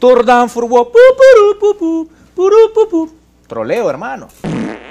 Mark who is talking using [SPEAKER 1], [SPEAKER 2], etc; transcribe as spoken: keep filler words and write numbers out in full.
[SPEAKER 1] Thor down for what? Pu, puru, pu, pu, puru, pu, pu. Troleo, hermano.